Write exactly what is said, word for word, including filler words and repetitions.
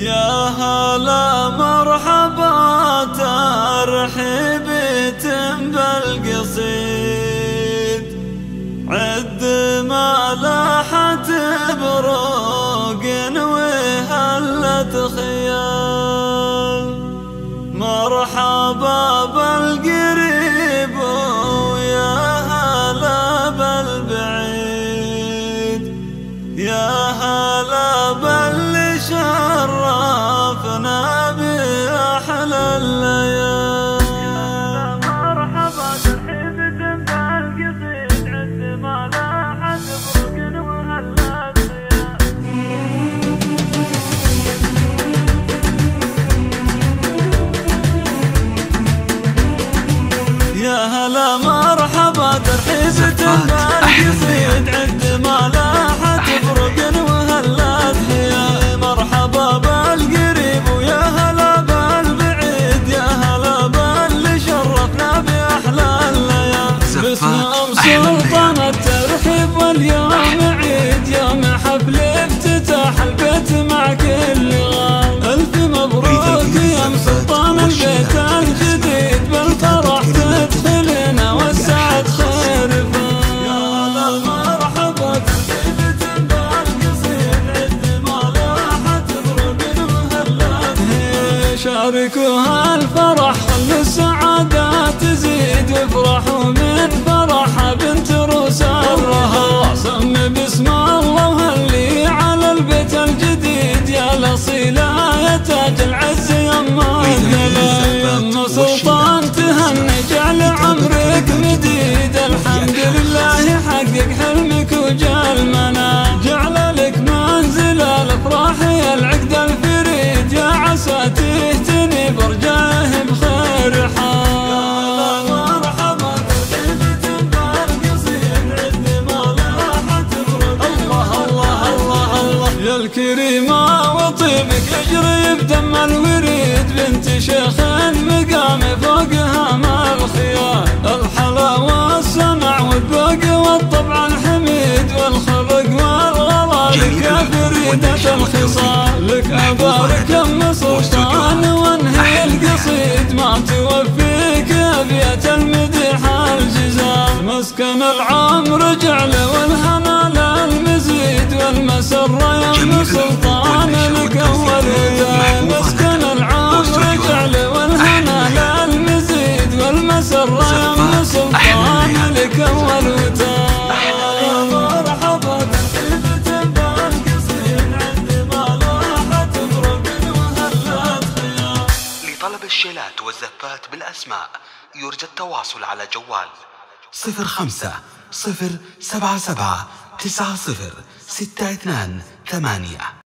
يا هلا مرحبا ترحيبة بالقصيد، عد ما لاحت بروق وهلت خيال. مرحبا بالقريب ويا هلا بالبعيد، يا هلا باللي شرفنا بأحلى الليال. مرحبا ترحيبة بالقصيد، عد ما لاحت بروق وهلت خيال. يا هلا مرحبا ترحيبة بالقصيد، عد ما لاحت بروق وهلت خيال. مرحبا بالقريب ويا هلا بالبعيد، يا هلا باللي شرفنا بأحلى الليال. باسم أم سلطان الترحيب واليوم عيد، يوم حفل افتتاح البيت مع كل غال. ألف مبروك يا أم سلطان البيت الجديد، بالفرح تدخلنا والسعد خير فال. يا هلا مرحبا ترحيبة بالقصيد، عد ما لاحت بروق وهلت خيال. شاركوا هالفرح خلوا السعادة تزيد، وافرحوا من فرح بنت روس الرها. سم باسم الله وهلي على البيت الجديد، يا الأصيلة يا تاج العز يما الدلال. يما سلطان تهني جعل عمرك مديد، الحمد لله حقق حلمك وجال المنال. جعل لك منزل الافراح يا العقد الفريد، يا عسى تهتني برجعه بخير حال. يا مرحبا ترحيبة بالقصيد، عد ما لاحت بروق. الله الله الله الله يا الكريمة وطيبك يجري بدم الوريد، بنت شيخ مقام فوقها ما الخيال. الحلا والسمع والذوق والطبع الحميد، والخلق والغلا لك يا فريدة الخصال. لك أبارك أم سلطان وانهي القصيد، ما توفيك أبيات المديح الجزال. مسكن العمر جعل والهنا للمزيد، والمسرة يا أم سلطان لك أول وداع. مسكن العمر جعل والهنا للمزيد، والمسرة يا أم سلطان لك أول وداع. مرحبا ترحيبة بالقصيد، عد ما لاحت بروق وهلت خيال. لطلب الشيلات والزفات بالأسماء يرجى التواصل على جوال صفر خمسة صفر سبعة سبعة تسعة صفر ستة اثنان ثمانية.